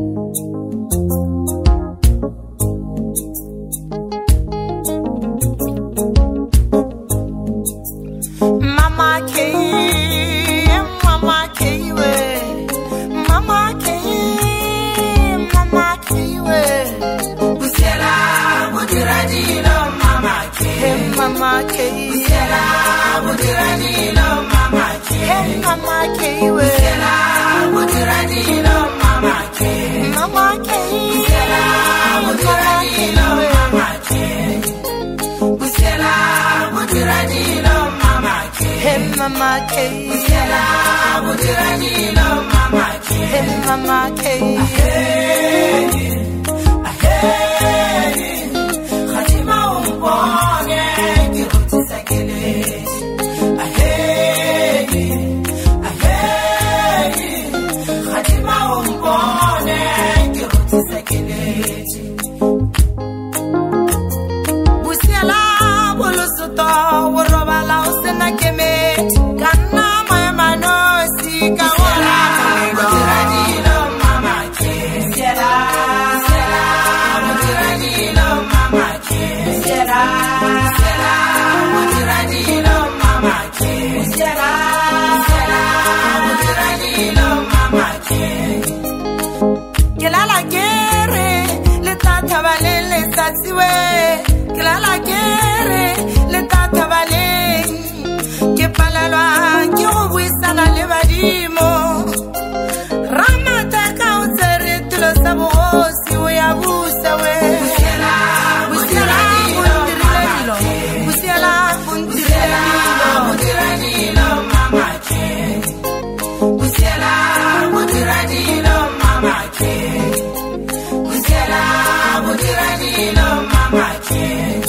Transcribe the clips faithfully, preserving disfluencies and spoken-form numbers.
Mama K, Sela, Mudiranilo, Mama K, Mama K, Sela, Mudiranilo, Mama K, Mama K, Sela, Mudiranilo, Mama K, Sela, Mudiranilo, Mama K, Mama K, Sela, Mudiranilo, Mama K, Mama K, Khatima umbone la guerre, le tata valen, que palala, que obuisana le vadimo. Ramata kausere tu lo sabos, si we abusa we. Busiela, busiela, bundirilelo, busiela, bundirilelo, bundirilelo, mama ke. Busiela, bundirilelo, mama ke. Busiela, bundirilelo, mama ke.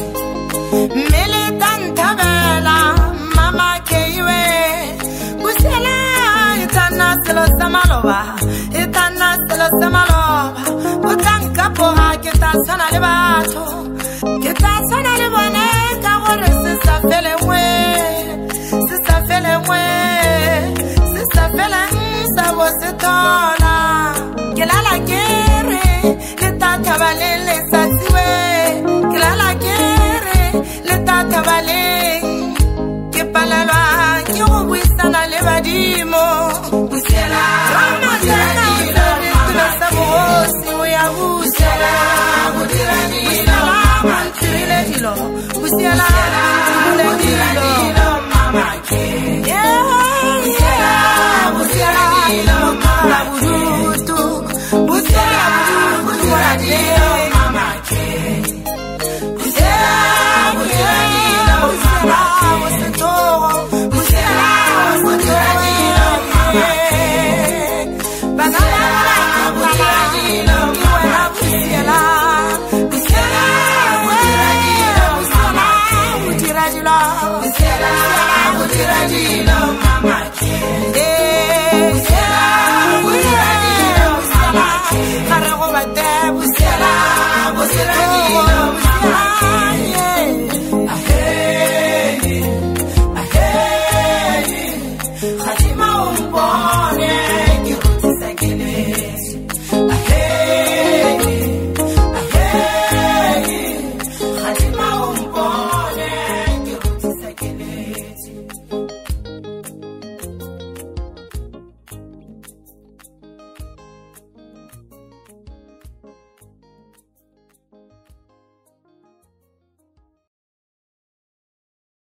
Militanta bella, mama keiwe. Busiela, itana selo samalova, itana selo samalova. Butanka poha kita sana lebato, kita sana lebone kawore sisa fele we, sisa fele we, sisa fele sa vosetola. Kila la guerre, litanta valele sasiwe, kila la guerre. Tavaleng que palala que obuisana le vadimo busiela ramazana le sabos si we abusela busiela mantirile dilo busiela mantirile dilo mama ke busiela busiela dilo mama burutu busiela busiela dilo mama ke Busiela,